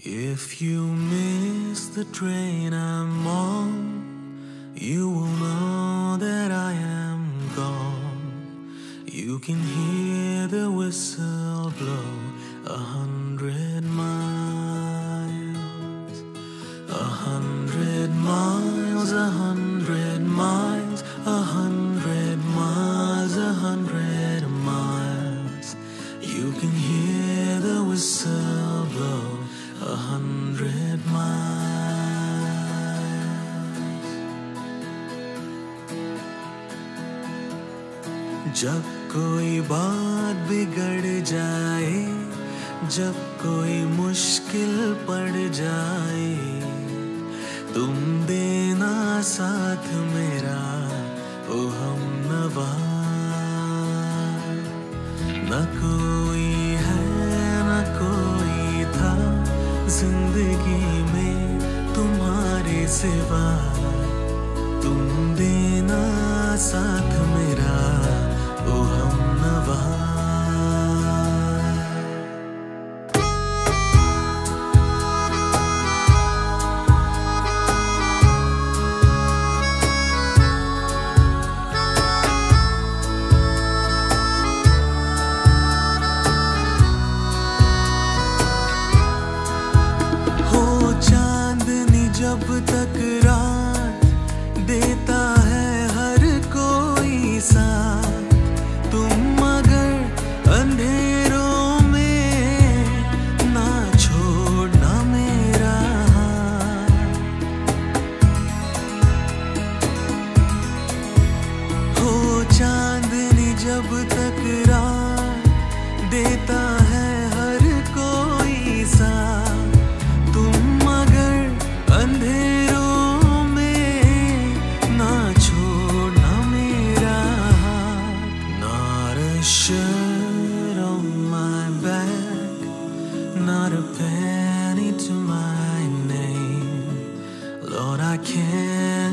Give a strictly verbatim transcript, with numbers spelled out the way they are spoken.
If you miss the train I'm on, you will know that I am gone. You can hear the whistle blow a hundred miles, a hundred miles, a hundred miles, a hundred miles, a hundred miles. You can hear the whistle blow a hundred miles. जब कोई बात बिगड़ जाए, जब कोई मुश्किल पड़ जाए, तुम देना साथ मेरा ओ हमनवा. न कोई है न कोई था जिंदगी में तुम्हारे सिवा, तुम देना साथ मेरा ओ हमनवा. जब तक रात देता है हर कोई साथ, तुम मगर अंधेरों में ना छोड़ना मेरा हाथ. हो चांदनी जब तक रात देता है हर कोई साथ, तुम मगर अंधेरों में ना छोड़ना मेरा हाथ. Not a shirt on my back, not a penny to my name. Lord, I can't